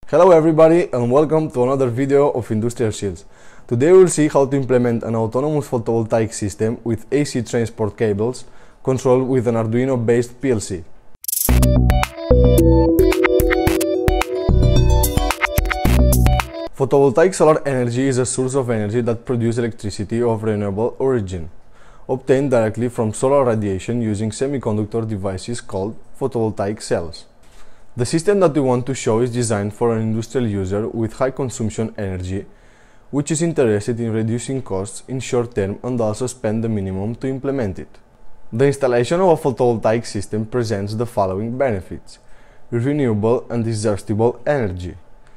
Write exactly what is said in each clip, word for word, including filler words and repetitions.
Hello everybody and welcome to another video of Industrial Shields. Today we'll see how to implement an autonomous photovoltaic system with A C transport cables controlled with an Arduino based P L C. Photovoltaic solar energy is a source of energy that produces electricity of renewable origin, obtained directly from solar radiation using semiconductor devices called photovoltaic cells. The system that we want to show is designed for an industrial user with high consumption energy, which is interested in reducing costs in short term and also spend the minimum to implement it. The installation of a photovoltaic system presents the following benefits: renewable and digestible energy,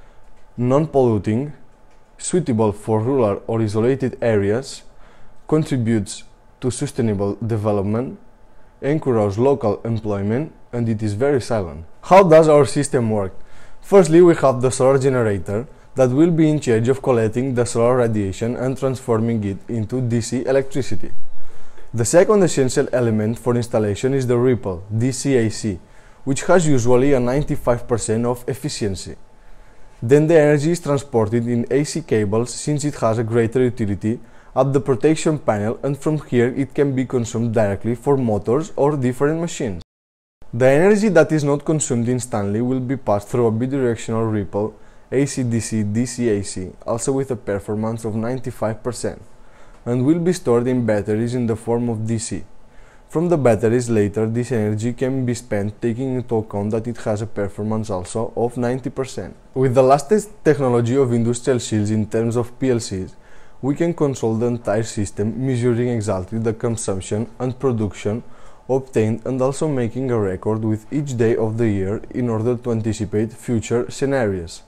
non-polluting, suitable for rural or isolated areas, contributes to sustainable development, encourages local employment, and it is very silent. How does our system work? Firstly, we have the solar generator that will be in charge of collecting the solar radiation and transforming it into D C electricity. The second essential element for installation is the ripple, D C A C, which has usually a ninety-five percent of efficiency. Then the energy is transported in A C cables since it has a greater utility at the protection panel, and from here it can be consumed directly for motors or different machines. The energy that is not consumed instantly will be passed through a bidirectional ripple A C D C D C A C, also with a performance of ninety-five percent, and will be stored in batteries in the form of D C. From the batteries later, this energy can be spent taking into account that it has a performance also of ninety percent. With the latest technology of industrial shields in terms of P L Cs, we can control the entire system, measuring exactly the consumption and production obtained and also making a record with each day of the year in order to anticipate future scenarios.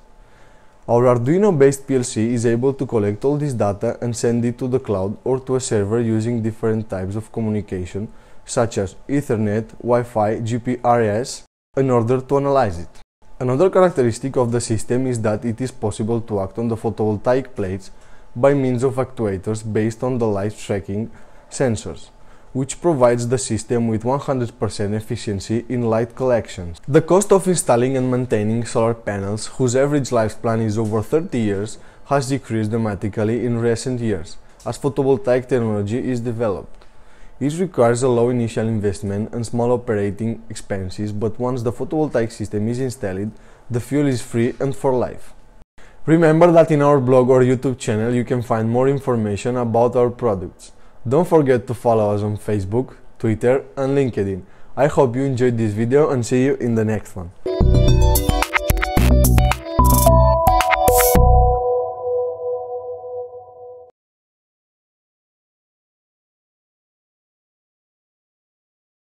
Our Arduino based P L C is able to collect all this data and send it to the cloud or to a server using different types of communication such as Ethernet, Wi-Fi, G P R S in order to analyze it. Another characteristic of the system is that it is possible to act on the photovoltaic plates by means of actuators based on the light tracking sensors, which provides the system with one hundred percent efficiency in light collections. The cost of installing and maintaining solar panels, whose average lifespan is over thirty years, has decreased dramatically in recent years as photovoltaic technology is developed. It requires a low initial investment and small operating expenses, but once the photovoltaic system is installed, the fuel is free and for life. Remember that in our blog or YouTube channel you can find more information about our products. Don't forget to follow us on Facebook, Twitter and LinkedIn. I hope you enjoyed this video and see you in the next one.